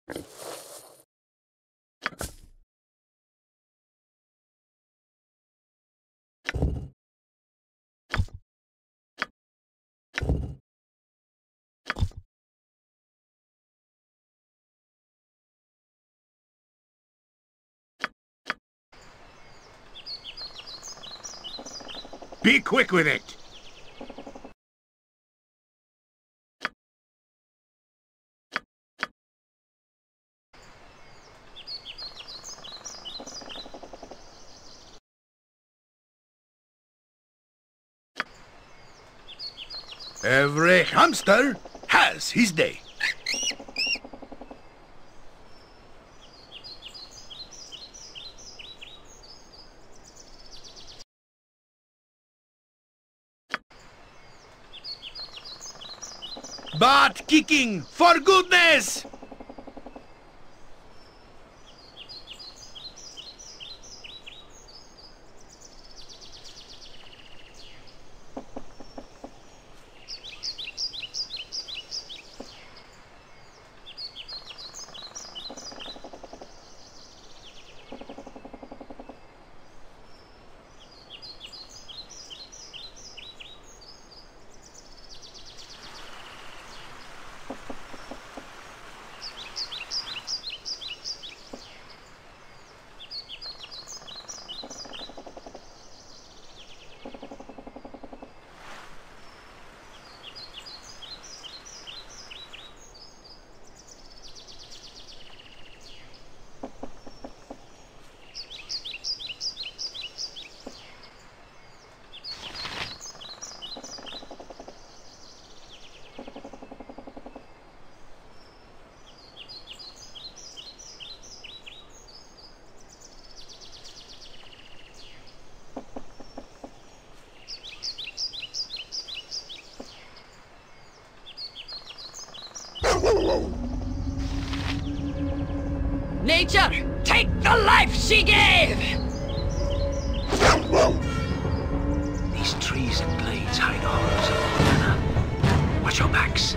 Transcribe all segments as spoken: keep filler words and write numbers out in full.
Be quick with it! Every hamster has his day. Butt kicking, for goodness! Nature, take the life she gave! These trees and glades hide horrors of Montana. Watch your backs.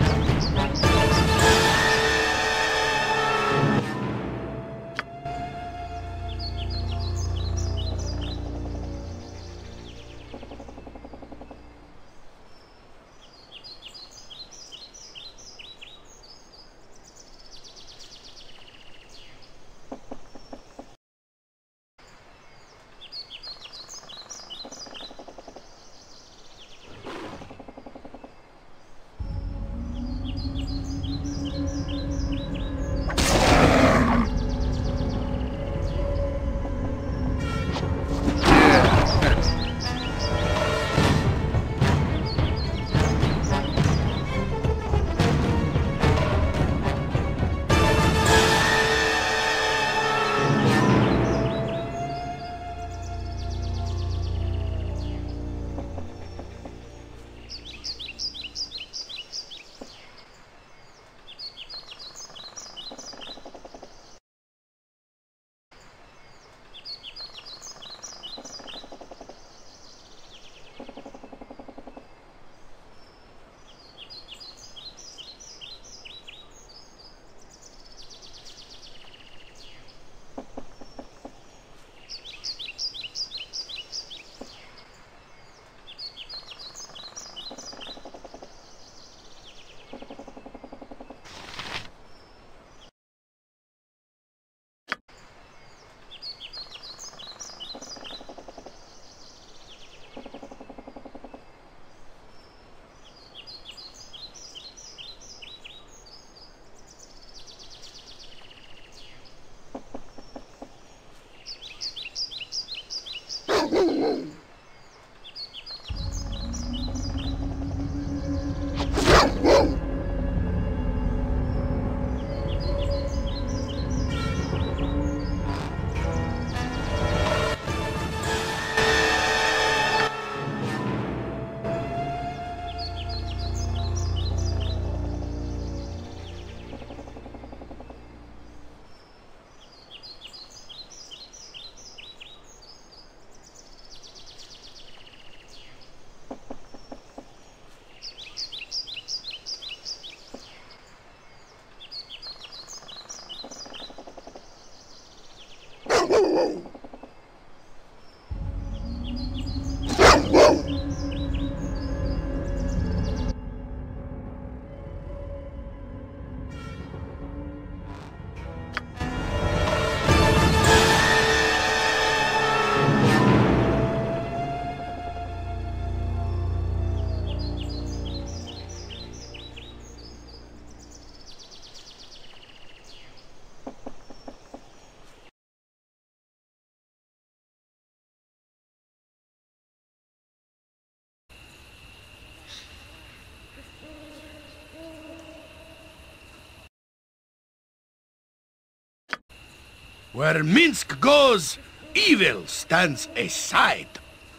Where Minsk goes, evil stands aside.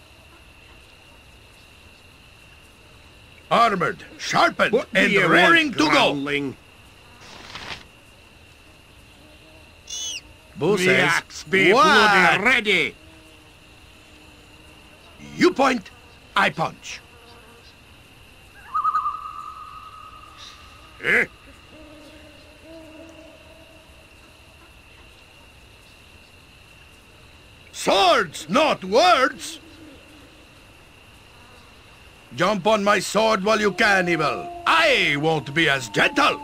Armored, sharpened, What do and you raring want, to go. groundling? Boo The says, axe be "What?" bloody ready. You point, I punch. Eh? Swords, not words! Jump on my sword while you can, evil. I won't be as gentle.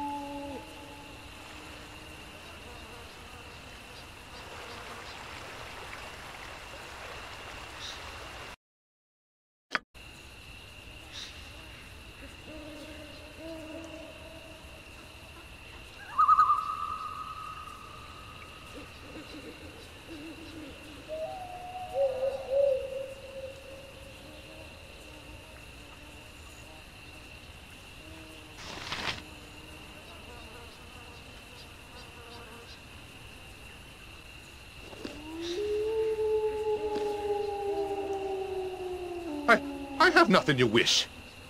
I, I have nothing you wish.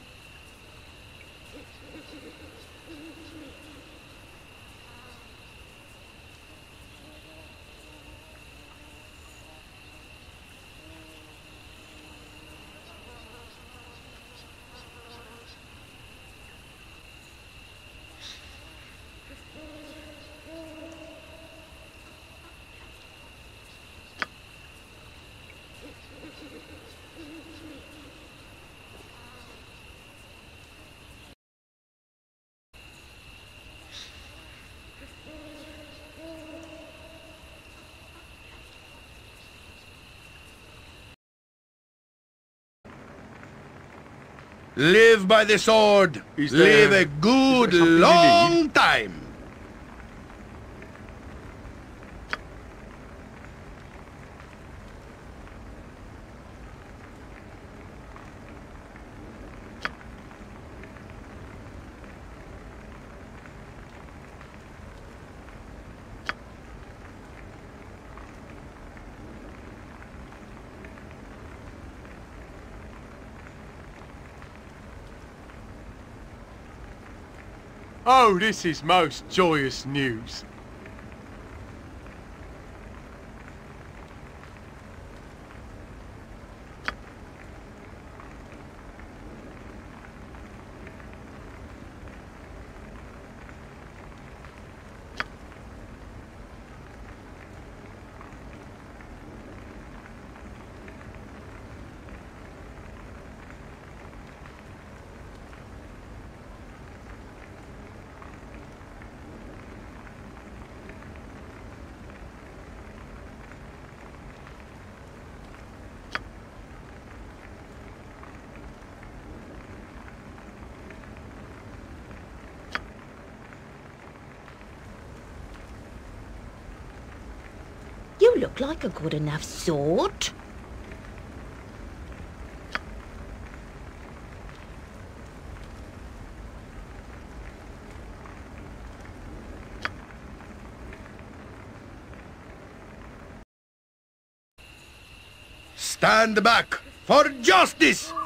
Live by the sword. Is Live there- a good is there something you long time. Oh, this is most joyous news. You look like a good enough sword. Stand back for justice.